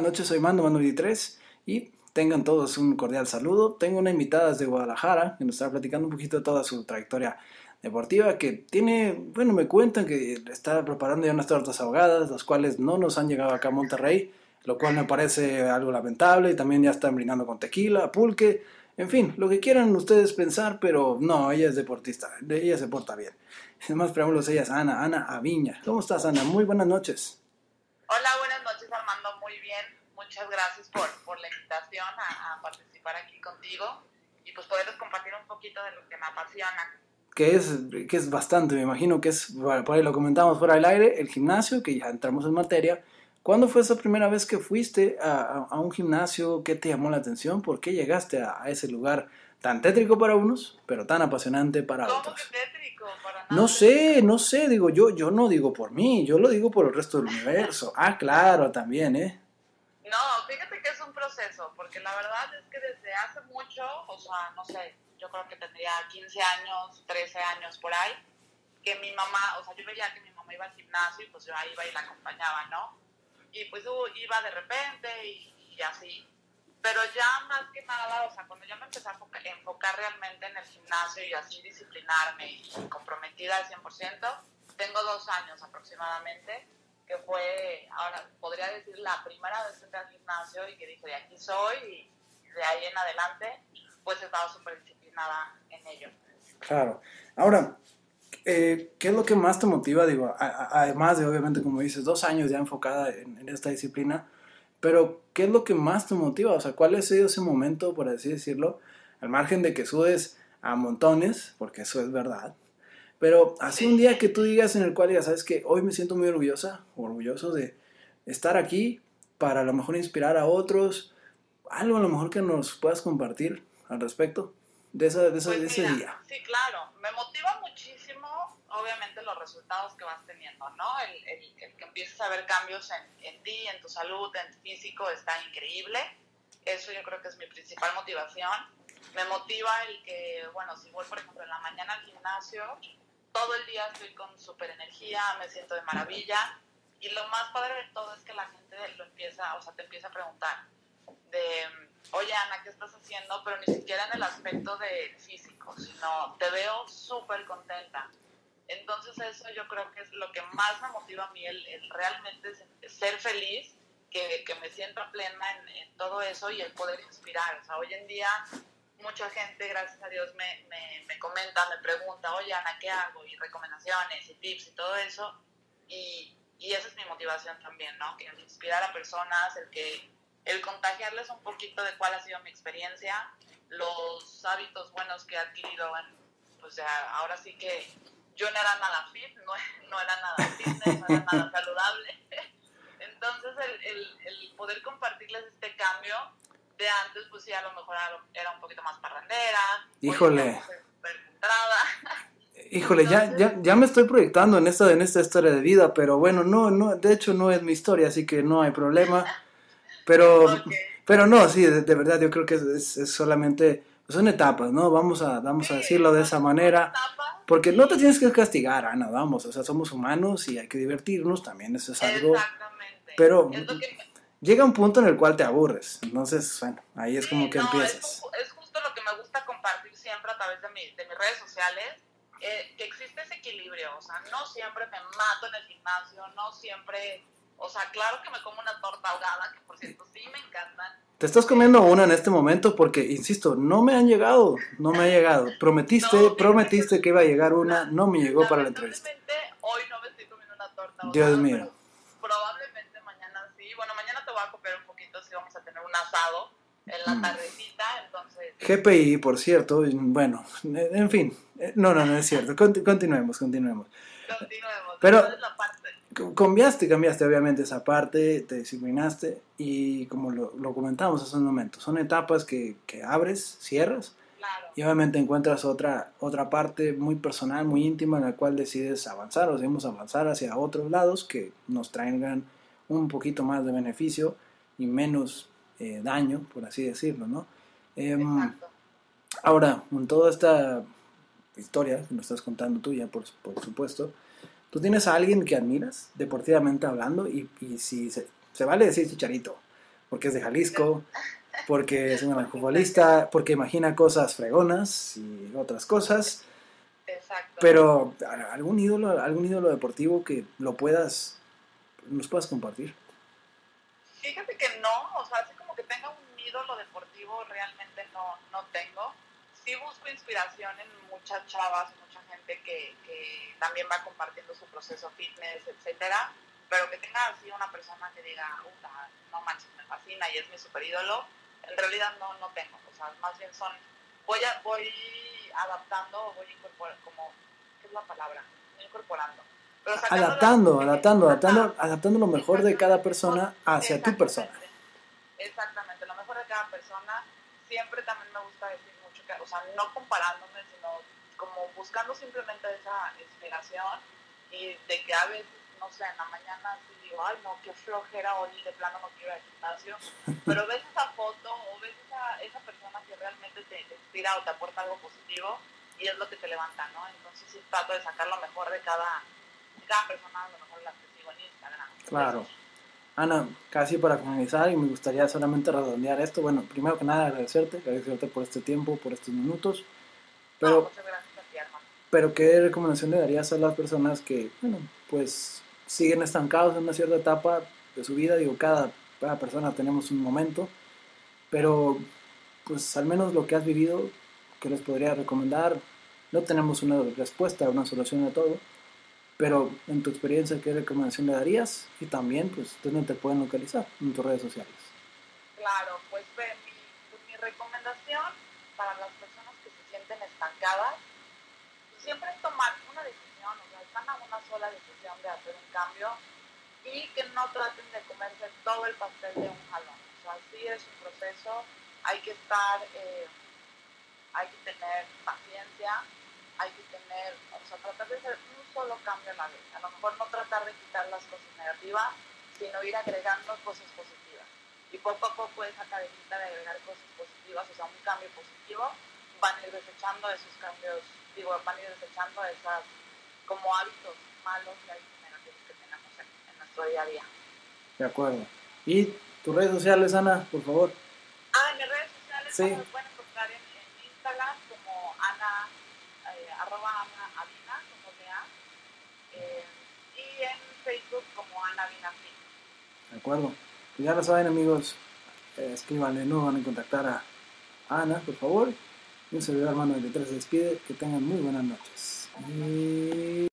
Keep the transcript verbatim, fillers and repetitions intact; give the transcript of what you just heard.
Buenas noches, soy Mando, Mando veintitrés y tengan todos un cordial saludo. Tengo una invitada desde Guadalajara que nos está platicando un poquito de toda su trayectoria deportiva, que tiene, bueno, me cuentan que está preparando ya unas tortas ahogadas, las cuales no nos han llegado acá a Monterrey, lo cual me parece algo lamentable, y también ya están brindando con tequila, pulque, en fin, lo que quieran ustedes pensar, pero no, ella es deportista, ella se porta bien. Sin más preámbulos, ella es Ana, Ana Aviña. ¿Cómo estás, Ana? Muy buenas noches. Hola, buenas noches, Armando. Muy bien. Muchas gracias por, por la invitación a, a participar aquí contigo y pues poderles compartir un poquito de lo que me apasiona. Que es, que es bastante, me imagino que es, por ahí lo comentamos fuera del aire, el gimnasio, que ya entramos en materia. ¿Cuándo fue esa primera vez que fuiste a, a, a un gimnasio? ¿Qué te llamó la atención? ¿Por qué llegaste a, a ese lugar tan tétrico para unos, pero tan apasionante para ¿Cómo otros? que tétrico? Para nada No sé, tétrico. no sé, digo, yo, yo no digo por mí, yo lo digo por el resto del universo. Ah, claro, también, ¿eh? No, fíjate que es un proceso, porque la verdad es que desde hace mucho, o sea, no sé, yo creo que tendría quince años, trece años por ahí, que mi mamá, o sea, yo veía que mi mamá iba al gimnasio y pues yo ahí iba y la acompañaba, ¿no? Y pues uh, iba de repente y, y así. Pero ya más que nada, o sea, cuando yo me empecé a enfocar, enfocar realmente en el gimnasio y así disciplinarme y comprometida al cien por ciento, tengo dos años aproximadamente, que fue, ahora podría decir, la primera vez que entré al gimnasio y que dije, de aquí soy, y de ahí en adelante, pues he estado súper disciplinada en ello. Claro. Ahora, eh, ¿qué es lo que más te motiva? Digo, a, a, además de, obviamente, como dices, dos años ya enfocada en, en esta disciplina, pero ¿qué es lo que más te motiva? O sea, ¿cuál ha sido ese momento, por así decirlo, al margen de que sudes a montones, porque eso es verdad, pero así un día que tú digas en el cual ya sabes que hoy me siento muy orgullosa, orgulloso de estar aquí para a lo mejor inspirar a otros, algo a lo mejor que nos puedas compartir al respecto de, esa, de, esa, Pues de ese mira, día? sí, claro, me motiva muchísimo, obviamente, los resultados que vas teniendo, ¿no? El, el, el que empieces a ver cambios en, en ti, en tu salud, en tu físico, está increíble. Eso yo creo que es mi principal motivación. Me motiva el que, bueno, si voy, por ejemplo, en la mañana al gimnasio, todo el día estoy con súper energía, me siento de maravilla. Y lo más padre de todo es que la gente lo empieza, o sea, te empieza a preguntar de, oye, Ana, ¿qué estás haciendo? Pero ni siquiera en el aspecto de físico, sino te veo súper contenta. Entonces eso yo creo que es lo que más me motiva a mí, el, el realmente ser feliz, que, que me sienta plena en, en todo eso y el poder inspirar. O sea, hoy en día mucha gente, gracias a Dios, me, me, me comenta, me pregunta, oye, Ana, ¿qué hago? Y recomendaciones y tips y todo eso. Y, y esa es mi motivación también, ¿no? Que el inspirar a personas, el que el contagiarles un poquito de cuál ha sido mi experiencia, los hábitos buenos que he adquirido, en, pues ya, ahora sí que yo no era nada fit, no, no era nada fitness, no era nada saludable. Entonces el, el, el poder compartirles este cambio de antes, pues sí, a lo mejor era un poquito más parrandera, Híjole. Entrada. Híjole, Entonces, ya, ya, ya me estoy proyectando en esta, en esta historia de vida, pero bueno, no, no, de hecho no es mi historia, así que no hay problema. Pero, okay. pero no, sí, de, de verdad yo creo que es, es, es solamente, pues son etapas, ¿no? Vamos a, vamos sí, a decirlo de esa manera, porque no te tienes que castigar, Ana, vamos, o sea, somos humanos y hay que divertirnos, también eso es algo. Exactamente. Pero es lo que me... llega un punto en el cual te aburres, entonces, bueno, ahí es sí, como que no, empiezas. Es, es justo lo que me gusta compartir siempre a través de, mi, de mis redes sociales, eh, que existe ese equilibrio, o sea, no siempre me mato en el gimnasio, no siempre... O sea, claro que me como una torta ahogada, que por cierto sí me encantan. Te estás comiendo una en este momento porque, insisto, no me han llegado, no me ha llegado. Prometiste, no, prometiste que iba a llegar una, no me llegó para la entrevista. Hoy no me estoy comiendo una torta ahogada, Dios mío. Pero probablemente mañana sí. Bueno, mañana te voy a comer un poquito, sí vamos a tener un asado en la mm. tardecita, entonces... G P I, por cierto, bueno, en fin, no, no, no es cierto. Continuemos, continuemos. Continuemos. Pero... Entonces, la parte... Cambiaste, cambiaste obviamente esa parte, te disciplinaste y como lo, lo comentamos hace un momento, son etapas que, que abres, cierras claro. Y obviamente encuentras otra, otra parte muy personal, muy íntima en la cual decides avanzar o debemos avanzar hacia otros lados que nos traigan un poquito más de beneficio y menos eh, daño, por así decirlo, ¿no? Eh, ahora, con toda esta historia que nos estás contando tuya, por, por supuesto, ¿tú tienes a alguien que admiras, deportivamente hablando? Y, y si se, se vale decir Chicharito, porque es de Jalisco, porque es un gran futbolista, porque imagina cosas fregonas y otras cosas. Exacto. Pero algún ídolo, algún ídolo deportivo que lo puedas, nos puedas compartir. Fíjate que no, o sea, así como que tenga un ídolo deportivo, realmente no, no tengo. Sí busco inspiración en muchas chavas, mucha gente que, que también va compartiendo su proceso fitness, etcétera, pero que tenga así una persona que diga, Uta, no manches, me fascina y es mi super ídolo, en realidad no, no tengo, o sea, más bien son, voy, a, voy adaptando, voy incorporando, como, ¿qué es la palabra? Voy incorporando. Pero adaptando, las, adaptando, ajá, adaptando, adaptando lo mejor de cada persona hacia tu persona. Exactamente, lo mejor de cada persona. Siempre también me gusta decir mucho que, o sea, no comparándome, sino como buscando simplemente esa inspiración y de que a veces, no sé, en la mañana sí digo, ay no, qué flojera hoy, de plano no quiero ir al gimnasio, pero ves esa foto o ves esa, esa persona que realmente te, te inspira o te aporta algo positivo y es lo que te levanta, ¿no? Entonces sí trato de sacar lo mejor de cada, de cada persona, a lo mejor las que sigo en Instagram. Claro. Ana, casi para finalizar, y me gustaría solamente redondear esto. Bueno, primero que nada agradecerte, agradecerte por este tiempo, por estos minutos. Pero, no, muchas gracias a ti, hermano. Pero ¿qué recomendación le darías a las personas que, bueno, pues siguen estancados en una cierta etapa de su vida? Digo, cada, cada persona tenemos un momento, pero pues al menos lo que has vivido, que les podría recomendar, no tenemos una respuesta, una solución a todo, pero en tu experiencia, ¿qué recomendación le darías? Y también, pues, ¿dónde te pueden localizar? En tus redes sociales. Claro, pues mi, pues, mi recomendación para las personas que se sienten estancadas, pues, siempre es tomar una decisión, o sea, están a una sola decisión de hacer un cambio y que no traten de comerse todo el pastel de un jalón. O sea, sí es un proceso, hay que estar, eh, hay que tener paciencia, hay que tener, o sea, tratar de hacer un solo cambio a la vez. A lo mejor no tratar de quitar las cosas negativas, sino ir agregando cosas positivas. Y poco a poco esa cabecita de agregar cosas positivas, o sea, un cambio positivo, van a ir desechando esos cambios, digo, van a ir desechando esas como hábitos malos y hábitos negativos que tenemos en, en nuestro día a día. De acuerdo. ¿Y tus redes sociales, Ana, por favor? Ah, en mis redes sociales sí. me pueden encontrar en, en Instagram como Ana, eh, arroba Ana Avina, como sea, eh, y en Facebook como Ana Avina Fit. De acuerdo. Pues ya lo saben, amigos, eh, escríbanle, no van a contactar a Ana, por favor. Un servidor hermano de tres se despide. Que tengan muy buenas noches. Y...